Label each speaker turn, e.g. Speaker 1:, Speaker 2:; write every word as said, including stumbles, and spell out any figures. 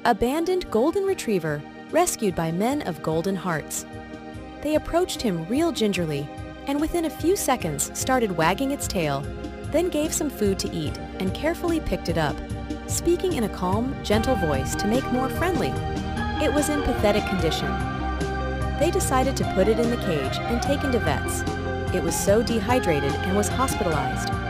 Speaker 1: Abandoned golden retriever rescued by men of golden hearts. They approached him real gingerly and within a few seconds started wagging its tail, then gave some food to eat and carefully picked it up, speaking in a calm, gentle voice to make more friendly. It was in pathetic condition. They decided to put it in the cage and take it to vets. It was so dehydrated and was hospitalized.